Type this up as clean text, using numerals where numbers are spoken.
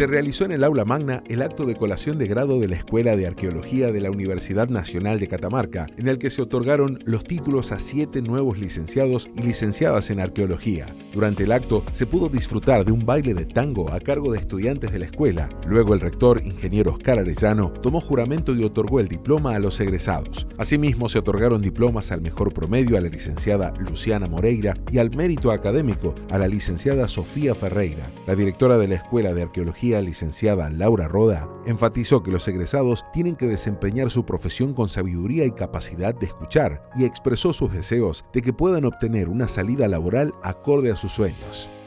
se realizó en el aula magna el acto de colación de grado de la Escuela de Arqueología de la Universidad Nacional de Catamarca, en el que se otorgaron los títulos a 7 nuevos licenciados y licenciadas en arqueología. Durante el acto se pudo disfrutar de un baile de tango a cargo de estudiantes de la escuela. Luego el rector, ingeniero Oscar Arellano, tomó juramento y otorgó el diploma a los egresados. Asimismo, se otorgaron diplomas al mejor promedio a la licenciada Luciana Moreira y al mérito académico a la licenciada Sofía Ferreira. La directora de la Escuela de Arqueología, licenciada Laura Roda, enfatizó que los egresados tienen que desempeñar su profesión con sabiduría y capacidad de escuchar, y expresó sus deseos de que puedan obtener una salida laboral acorde a sus sueños.